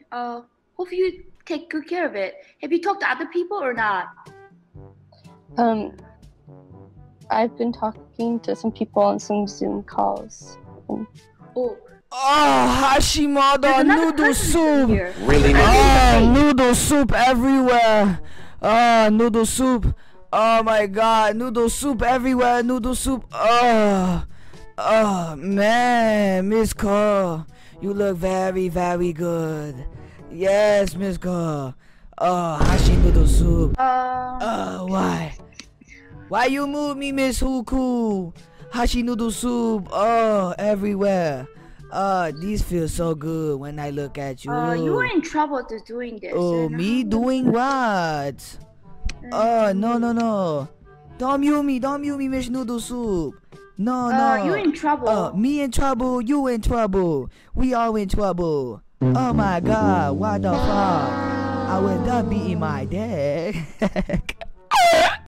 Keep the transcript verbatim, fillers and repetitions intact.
Uh, hope you take good care of it. Have you talked to other people or not? Um, I've been talking to some people on some Zoom calls. And Oh, Oh, Hashimoto there's another noodle person soup. here. Really, Her Nick? name's Oh, Faith. noodle soup everywhere. Oh, noodle soup. Oh my god, noodle soup everywhere. Noodle soup. Oh, oh man, Miss Cole, you look very, very good. Yes, Miss Cole. Oh, hashi noodle soup. Um, Oh, why? Why you move me, Miss Huku? Hashi noodle soup. Oh, everywhere. Oh, these feel so good when I look at you. uh, you were in trouble to doing this. Oh, and me how- doing what? Oh, no, no, no. Don't mute me. Don't mute me, Miss Noodle Soup. No, no. Uh, you're in trouble. Oh, me in trouble. You in trouble. We all in trouble. Oh my God. What the fuck? I will not be in my deck.